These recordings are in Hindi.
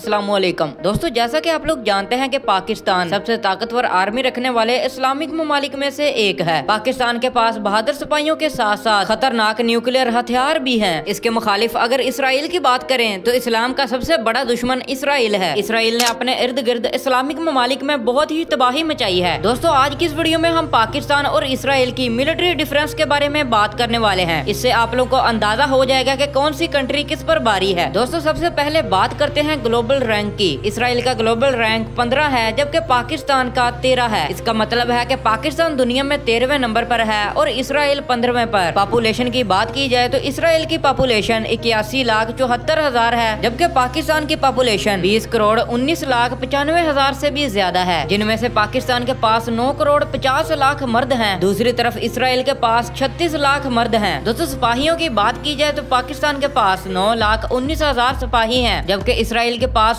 अस्सलामुअलैकुम दोस्तों, जैसा कि आप लोग जानते हैं कि पाकिस्तान सबसे ताकतवर आर्मी रखने वाले इस्लामिक ममालिक में से एक है। पाकिस्तान के पास बहादुर सिपाहियों के साथ साथ खतरनाक न्यूक्लियर हथियार भी हैं। इसके मुखालिफ अगर इसराइल की बात करें तो इस्लाम का सबसे बड़ा दुश्मन इसराइल है। इसराइल ने अपने इर्द गिर्द इस्लामिक ममालिक में बहुत ही तबाही मचाई है। दोस्तों, आज की इस वीडियो में हम पाकिस्तान और इसराइल की मिलिट्री डिफरेंस के बारे में बात करने वाले हैं। इससे आप लोग को अंदाजा हो जाएगा कि कौन सी कंट्री किस पर भारी है। दोस्तों, सबसे पहले बात करते हैं ग्लोबल रैंक की। इसराइल का ग्लोबल रैंक 15 है, जबकि पाकिस्तान का 13 है। इसका मतलब है कि पाकिस्तान दुनिया में 13वें नंबर पर है और इसराइल 15वें पर। पॉपुलेशन की बात की जाए तो इसराइल की पॉपुलेशन 81,74,000 है, जबकि पाकिस्तान की पॉपुलेशन 20,19,95,000 से भी ज्यादा है, जिनमें से पाकिस्तान के पास 9,50,00,000 मर्द हैं। दूसरी तरफ इसराइल के पास 36 लाख मर्द हैं। दोस्तों, सिपाहियों की बात की जाए तो पाकिस्तान के पास 9,19,000 सिपाही हैं, जबकि इसराइल के पास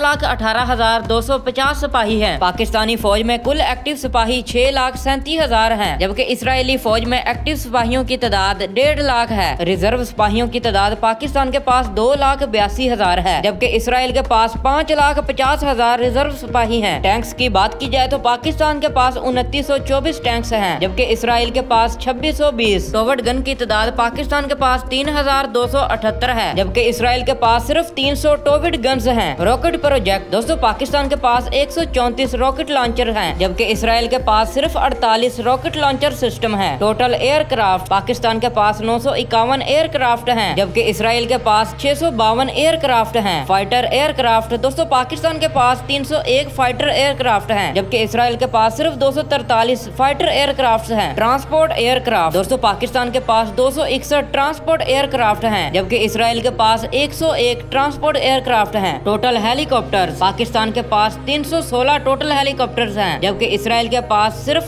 7,18,250 सिपाही हैं। पाकिस्तानी फौज में कुल एक्टिव सिपाही 6,37,000 हैं, जबकि इसराइली फौज में एक्टिव सिपाहियों की तादाद 1.5 लाख है। रिजर्व सिपाहियों की तादाद पाकिस्तान के पास 2,82,000 है, जबकि इसराइल के पास 5,50,000 रिजर्व सिपाही हैं। टैंक्स की बात की जाए तो पाकिस्तान के पास 2924 टैंक्स हैं, जबकि इसराइल के पास 2620। टोवर्ड गन की तादाद पाकिस्तान के पास 3,278 है, जबकि इसराइल के पास सिर्फ 300 टोविड गन्स हैं। रॉकेट प्रोजेक्ट, दोस्तों पाकिस्तान के पास 134 रॉकेट लॉन्चर हैं, जबकि इसराइल के पास सिर्फ 48 रॉकेट लॉन्चर सिस्टम है। टोटल एयरक्राफ्ट, पाकिस्तान के पास 951 एयरक्राफ्ट हैं, जबकि इसराइल के पास 652 एयरक्राफ्ट हैं। फाइटर एयरक्राफ्ट, दोस्तों पाकिस्तान के पास 301 फाइटर एयरक्राफ्ट हैं, जबकि इसराइल के पास सिर्फ 243 फाइटर एयरक्राफ्ट हैं। ट्रांसपोर्ट एयरक्राफ्ट, दोस्तों पाकिस्तान के पास 261 ट्रांसपोर्ट एयरक्राफ्ट हैं, जबकि इसराइल के पास 101 ट्रांसपोर्ट एयरक्राफ्ट हैं। टोटल हेलीकॉप्टर्स, पाकिस्तान के पास 316 टोटल हेलीकॉप्टर्स हैं, जबकि इसराइल के पास सिर्फ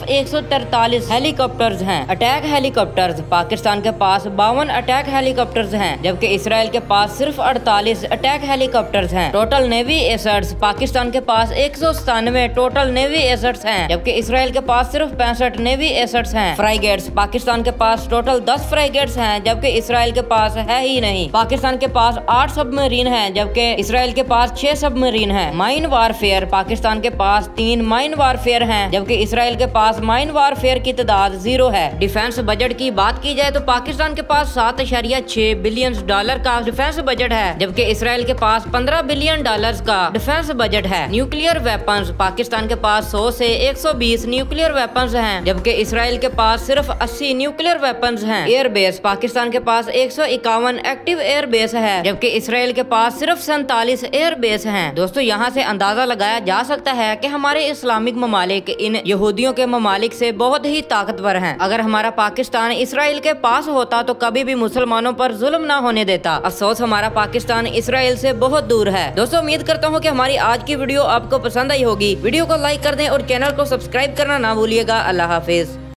143 हेलीकॉप्टर्स हैं। अटैक हेलीकॉप्टर्स, पाकिस्तान के पास 52 अटैक हेलीकॉप्टर्स हैं, जबकि इसराइल के पास सिर्फ 48 अटैक हेलीकॉप्टर्स हैं। टोटल नेवी एसेट्स, पाकिस्तान के पास 197 टोटल नेवी एसेट्स हैं, जबकि इसराइल के पास सिर्फ 65 नेवी एसेट्स हैं। फ्राइगेट्स, पाकिस्तान के पास टोटल 10 फ्राइगेट्स हैं, जबकि इसराइल के पास है ही नहीं। पाकिस्तान के पास 8 सबमरीन हैं, जबकि इसराइल के पास 6 सबमरीन हैं। माइन वारफेयर, पाकिस्तान के पास 3 माइन वारफेयर हैं, जबकि इसराइल के पास माइन वारफेयर की तादाद 0 है। डिफेंस बजट की बात की जाए तो पाकिस्तान के पास 7.6 बिलियन डॉलर का डिफेंस बजट है, जबकि इसराइल के पास 15 बिलियन डॉलर का डिफेंस बजट है। न्यूक्लियर वेपन्स, पाकिस्तान के पास 100 से 120 न्यूक्लियर वेपन्स हैं, जबकि इसराइल के पास सिर्फ 80 न्यूक्लियर वेपन्स हैं। एयरबेस, पाकिस्तान के पास 151 एक्टिव एयरबेस है, जबकि इसराइल के पास सिर्फ 47 एयरबेस हैं। दोस्तों, यहाँ से अंदाजा लगाया जा सकता है कि हमारे इस्लामिक ममालिक इन यहूदियों के ममालिक से बहुत ही ताकतवर हैं। अगर हमारा पाकिस्तान इसराइल के पास होता तो कभी भी मुसलमानों पर जुल्म ना होने देता। अफसोस हमारा पाकिस्तान इसराइल से बहुत दूर है। दोस्तों, उम्मीद करता हूँ कि हमारी आज की वीडियो आपको पसंद आई होगी। वीडियो को लाइक कर दें और चैनल को सब्सक्राइब करना ना भूलिएगा। अल्लाह हाफिज।